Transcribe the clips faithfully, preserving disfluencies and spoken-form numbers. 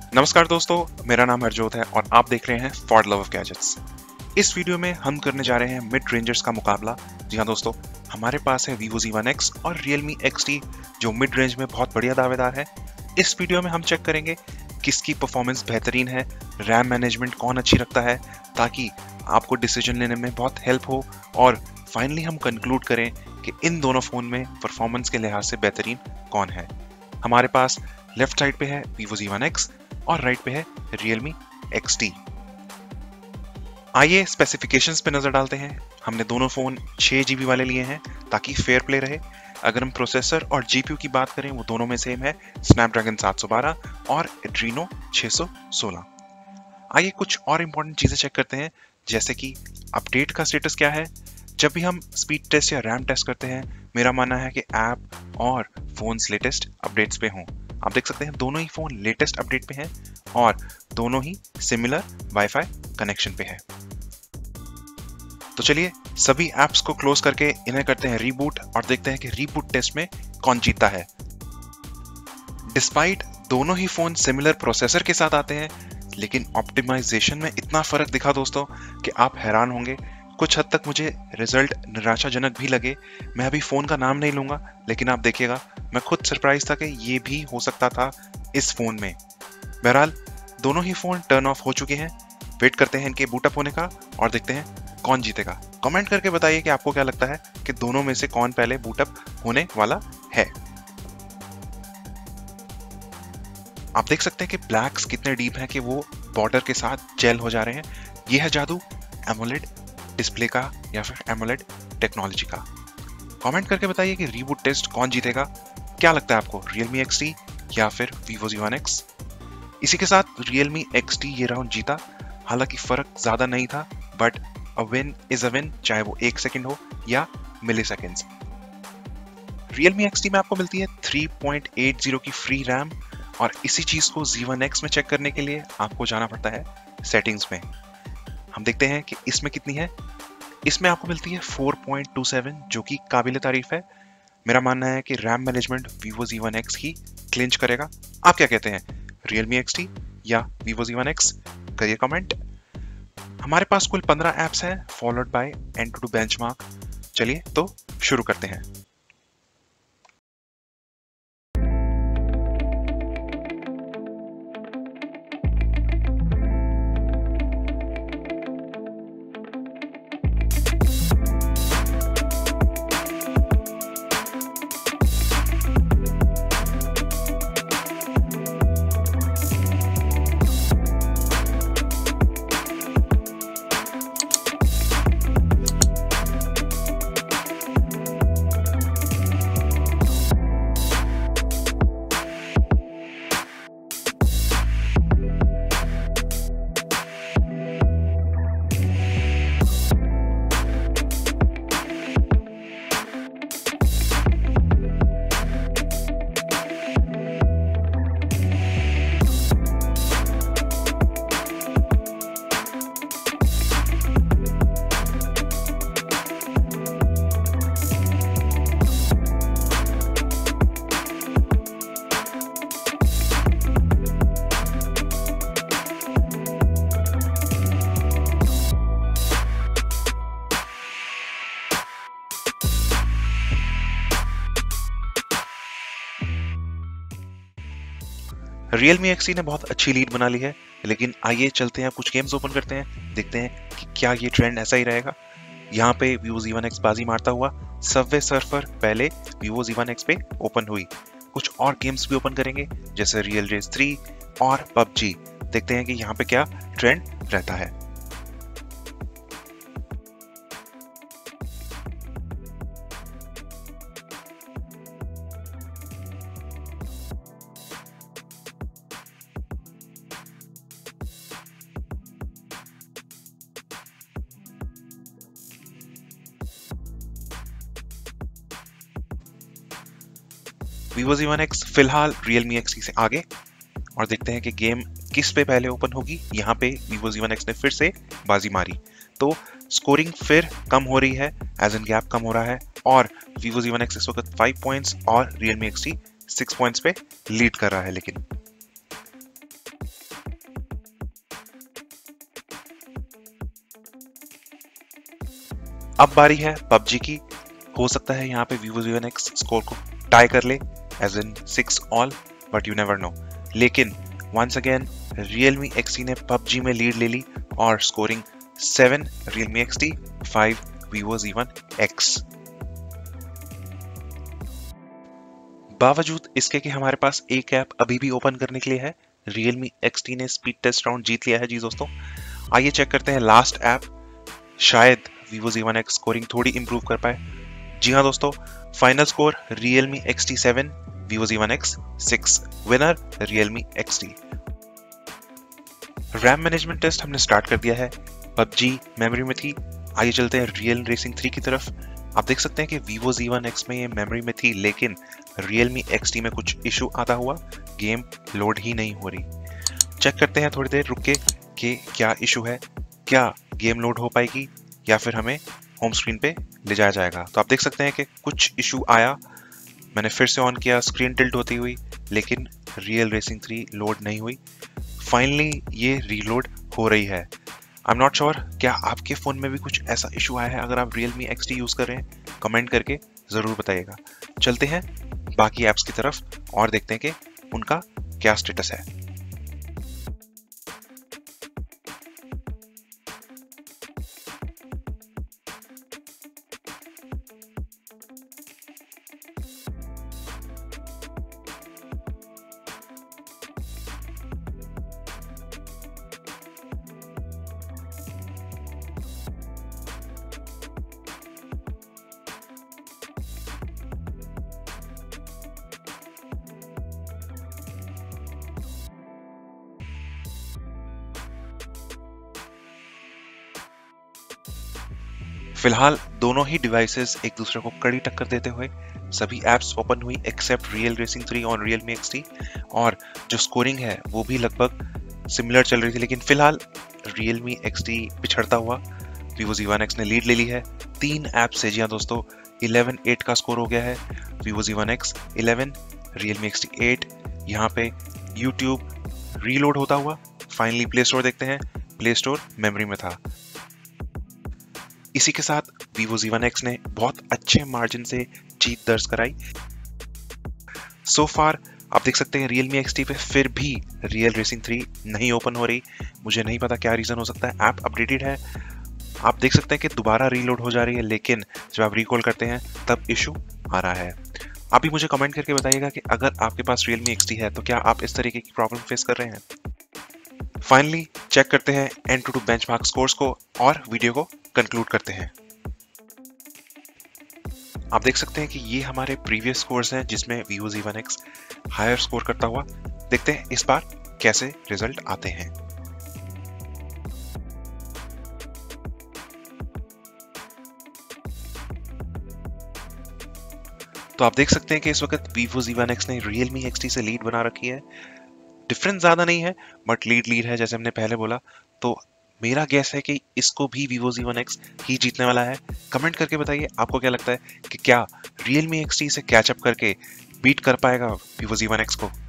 नमस्कार दोस्तों, मेरा नाम हरजोत है और आप देख रहे हैं फॉर लव ऑफ गैजेट्स। इस वीडियो में हम करने जा रहे हैं मिड रेंजर्स का मुकाबला। जी हाँ दोस्तों, हमारे पास है Vivo Z वन X और Realme X T जो मिड रेंज में बहुत बढ़िया दावेदार है। इस वीडियो में हम चेक करेंगे किसकी परफॉर्मेंस बेहतरीन है, रैम मैनेजमेंट कौन अच्छी रखता है, ताकि आपको डिसीजन लेने में बहुत हेल्प हो और फाइनली हम कंक्लूड करें कि इन दोनों फ़ोन में परफॉर्मेंस के लिहाज से बेहतरीन कौन है। हमारे पास लेफ्ट साइड पे है Vivo Z वन X और राइट पे है Realme X T। आइए स्पेसिफिकेशंस पे नजर डालते हैं। हमने दोनों फोन छह जीबी वाले लिए हैं ताकि फेयर प्ले रहे। अगर हम प्रोसेसर और जीपीयू की बात करें, वो दोनों में सेम है, स्नैपड्रैगन सेवन ट्वेल्व और एड्रीनो सिक्स सिक्सटीन। आइए कुछ और इंपॉर्टेंट चीजें चेक करते हैं, जैसे कि अपडेट का स्टेटस क्या है। जब भी हम स्पीड टेस्ट या रैम टेस्ट करते हैं, मेरा मानना है कि ऐप और फोन्स लेटेस्ट अपडेट्स पे हों। आप देख सकते हैं दोनों ही फोन लेटेस्ट अपडेट पे हैं और दोनों ही सिमिलर वाईफाई कनेक्शन पे है। तो चलिए सभी ऐप्स को क्लोज करके इन्हें करते हैं रीबूट और देखते हैं कि रीबूट टेस्ट में कौन जीतता है। डिस्पाइट दोनों ही फोन सिमिलर प्रोसेसर के साथ आते हैं, लेकिन ऑप्टिमाइजेशन में इतना फर्क दिखा दोस्तों कि आप हैरान होंगे। कुछ हद तक मुझे रिजल्ट निराशाजनक भी लगे। मैं अभी फोन का नाम नहीं लूंगा, लेकिन आप देखिएगा, मैं खुद सरप्राइज था कि ये भी हो सकता था इस फोन में। बहरहाल दोनों ही फोन टर्न ऑफ हो चुके हैं। वेट करते हैं इनके बूटअप होने का और देखते हैं कौन जीतेगा। कमेंट करके बताइए कि आपको क्या लगता है कि दोनों में से कौन पहले बूटअप होने वाला है। आप देख सकते हैं कि ब्लैक्स कितने डीप हैं कि वो बॉर्डर के साथ जेल हो जा रहे हैं। ये है जादू एमोलेड डिस्प्ले का या फिर एमोलेड टेक्नोलॉजी का। कमेंट करके बताइए कि रीबूट टेस्ट कौन जीतेगा। क्या लगता है आपको, Realme X T या फिर Vivo Z वन X? इसी के साथ Realme X T ये राउंड जीता। हालांकि फर्क ज्यादा नहीं था, but a win is a win, चाहे वो एक सेकंड हो या milliseconds. Realme X T में आपको मिलती है थ्री पॉइंट एट जीरो की फ्री रैम और इसी चीज को Z वन X में चेक करने के लिए आपको जाना पड़ता है सेटिंग्स में। हम देखते हैं कि इसमें कितनी है। इसमें आपको मिलती है फोर पॉइंट टू सेवन, जो कि काबिल तारीफ है। मेरा मानना है कि RAM management Vivo Z one X ही क्लिंच करेगा। आप क्या कहते हैं, Realme X T या Vivo Z वन X? करिए कमेंट। हमारे पास कुल पंद्रह ऐप्स हैं, फॉलोड बाय एंटूडू बेंचमार्क। चलिए तो शुरू करते हैं। Realme X T ने बहुत अच्छी लीड बना ली है, लेकिन आइए चलते हैं, कुछ गेम्स ओपन करते हैं, देखते हैं कि क्या ये ट्रेंड ऐसा ही रहेगा। यहाँ पे Vivo Z वन X बाजी मारता हुआ, सबवे सर्फर पहले Vivo Z वन X पे ओपन हुई। कुछ और गेम्स भी ओपन करेंगे, जैसे रियल रेस थ्री और पबजी। देखते हैं कि यहाँ पे क्या ट्रेंड रहता है। Vivo Z वन X फिलहाल Realme X T से आगे और देखते हैं कि गेम किस पे पहले ओपन होगी। यहाँ पे Vivo Z वन X ने फिर से बाजी मारी, तो स्कोरिंग फिर कम हो रही है, एज इन गैप कम हो रहा है और Vivo Z वन X इस वक्त फाइव पॉइंट्स और Realme X T six points पे लीड कर रहा है। लेकिन अब बारी है पबजी की। हो सकता है यहाँ पे Vivo Z one X score को टाई कर ले, as in six all, but you never know. लेकिन once again Realme X T ने पबजी में लीड ले ली और scoring seven Realme X T, five Vivo Z one X। बावजूद इसके कि हमारे पास एक ऐप अभी भी ओपन करने के लिए है, Realme X T ने स्पीड टेस्ट राउंड जीत लिया है जी दोस्तों। आइए चेक करते हैं लास्ट ऐप, शायद Vivo Z one X scoring थोड़ी इंप्रूव कर पाए। जी हाँ दोस्तों, final score Realme X T seven, Vivo Z one X six, winner Realme X T। RAM management test हमने स्टार्ट कर दिया है। पबजी मेमोरी में थी, आइए चलते हैं रियल रेसिंग थ्री की तरफ। आप देख सकते हैं कि Vivo Z वन X में ये मेमोरी में थी, लेकिन Realme X T में कुछ इशू आता हुआ गेम लोड ही नहीं हो रही। चेक करते हैं थोड़ी देर रुक के कि क्या इशू है, क्या गेम लोड हो पाएगी या फिर हमें होम स्क्रीन पे ले जाया जाएगा। तो आप देख सकते हैं कि कुछ इशू आया, मैंने फिर से ऑन किया, स्क्रीन टिल्ट होती हुई, लेकिन रियल रेसिंग थ्री लोड नहीं हुई। फाइनली ये रीलोड हो रही है। आई एम नॉट श्योर क्या आपके फ़ोन में भी कुछ ऐसा इशू आया है। अगर आप Realme X T यूज़ कर रहे हैं, कमेंट करके ज़रूर बताइएगा। चलते हैं बाकी ऐप्स की तरफ और देखते हैं कि उनका क्या स्टेटस है। फिलहाल दोनों ही डिवाइसेस एक दूसरे को कड़ी टक्कर देते हुए सभी एप्स ओपन हुई एक्सेप्ट रियल रेसिंग थ्री और Realme X T, और जो स्कोरिंग है वो भी लगभग सिमिलर चल रही थी। लेकिन फिलहाल Realme X T पिछड़ता हुआ Vivo Z वन X ने लीड ले ली है तीन ऐप से। जी हाँ दोस्तों, इलेवन एट का स्कोर हो गया है। Vivo Z one X eleven, Realme X T eight. यहाँ पे YouTube रीलोड होता हुआ फाइनली प्ले स्टोर देखते हैं, प्ले स्टोर मेमोरी में था। इसी के साथ Vivo Z वन X ने बहुत अच्छे मार्जिन से जीत दर्ज कराई। सो फार आप देख सकते हैं Realme X T पे फिर भी रियल रेसिंग थ्री नहीं ओपन हो रही। मुझे नहीं पता क्या रीज़न हो सकता है। ऐप अपडेटेड है, आप देख सकते हैं कि दोबारा रीलोड हो जा रही है, लेकिन जब आप रिकॉल करते हैं तब इशू आ रहा है। आप भी मुझे कमेंट करके बताइएगा कि अगर आपके पास Realme X T है तो क्या आप इस तरीके की प्रॉब्लम फेस कर रहे हैं। फाइनली चेक करते हैं एंटूटू बेंचमार्क स्कोर्स को और वीडियो को कंक्लूड करते हैं। आप देख सकते हैं कि ये हमारे प्रीवियस स्कोर्स हैं जिसमें Vivo Z one X higher score करता हुआ। देखते हैं इस बार कैसे रिजल्ट आते हैं। तो आप देख सकते हैं कि इस वक्त Vivo Z वन X ने Realme X T से लीड बना रखी है। डिफरेंस ज्यादा नहीं है बट लीड लीड है, जैसे हमने पहले बोला। तो मेरा गैस है कि इसको भी Vivo Z वन X ही जीतने वाला है। कमेंट करके बताइए आपको क्या लगता है कि क्या Realme X T से कैचअप करके बीट कर पाएगा Vivo Z वन X को।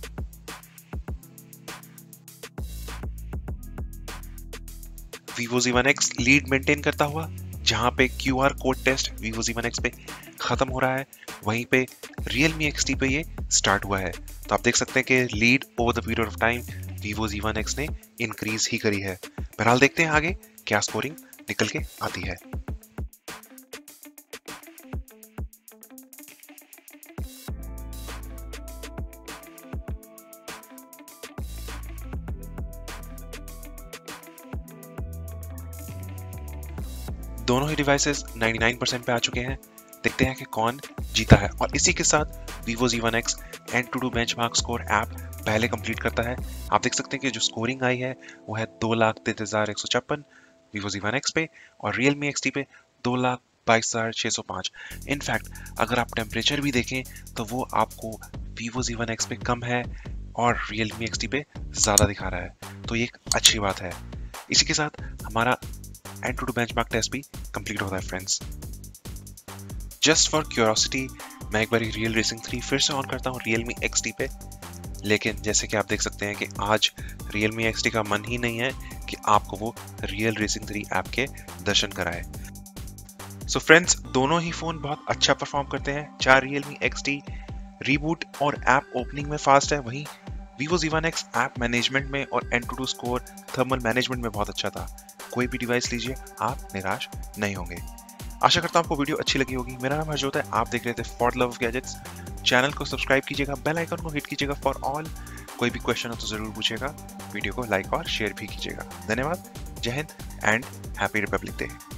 Vivo Z one X lead maintain करता हुआ, जहां पे Q R code test Vivo Z one X पे खत्म हो रहा है, वहीं पे Realme X T पे ये स्टार्ट हुआ है। तो आप देख सकते हैं कि lead over the period of time Vivo Z one X ने इंक्रीज ही करी है। बहरहाल देखते हैं आगे क्या स्कोरिंग निकल के आती है। दोनों ही डिवाइसेस निन्यानवे परसेंट पे आ चुके हैं। देखते हैं कि कौन जीता है। और इसी के साथ Vivo Z one X AnTuTu benchmark score app पहले कंप्लीट करता है। आप देख सकते हैं कि जो स्कोरिंग आई है वो है दो लाख तैंतीस हजार एक सौ छप्पन Vivo Z वन X पे, और Realme X T पे दो लाख बाईस हजार छह सौ पाँच। इनफैक्ट अगर आप टेम्परेचर भी देखें तो वो आपको Vivo Z वन X पे कम है और Realme X T पे ज़्यादा दिखा रहा है, तो ये एक अच्छी बात है। इसी के साथ हमारा एंटूटू बेंचमार्क टेस्ट भी कंप्लीट होता है फ्रेंड्स। जस्ट फॉर क्यूरियोसिटी मैं एक बार रियल रेसिंग थ्री फिर से ऑन करता हूँ Realme X T पे, लेकिन जैसे कि आप देख सकते हैं कि आज Realme X T का मन ही नहीं है कि आपको वो रियल रेसिंग थ्री ऐप के दर्शन कराए। सो फ्रेंड्स, दोनों ही फोन बहुत अच्छा परफॉर्म करते हैं। चाहे Realme एक्स टी रीबूट और ऐप ओपनिंग में फास्ट है, वहीं Vivo Z one X app management में और एंटूटू स्कोर थर्मल मैनेजमेंट में बहुत अच्छा था। कोई भी डिवाइस लीजिए, आप निराश नहीं होंगे। आशा करता हूं आपको वीडियो अच्छी लगी होगी। मेरा नाम हर्षोत है, आप देख रहे थे for love of gadgets. Channel को सब्सक्राइब कीजिएगा, बेल आइकन को हिट कीजिएगा फॉर ऑल। कोई भी क्वेश्चन हो तो जरूर पूछिएगा। वीडियो को लाइक और शेयर भी कीजिएगा। धन्यवाद। जय हिंद एंड हैप्पी रिपब्लिक डे।